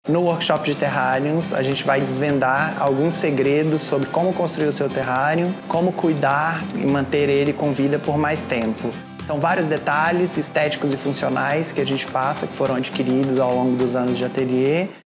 No workshop de terrários, a gente vai desvendar alguns segredos sobre como construir o seu terrário, como cuidar e manter ele com vida por mais tempo. São vários detalhes estéticos e funcionais que a gente passa, que foram adquiridos ao longo dos anos de ateliê.